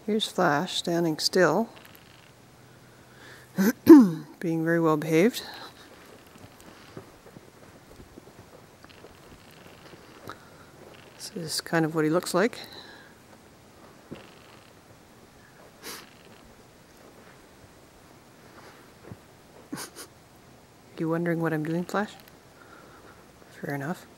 Here's Flash standing still, being very well behaved. This is kind of what he looks like. You wondering what I'm doing, Flash? Fair enough.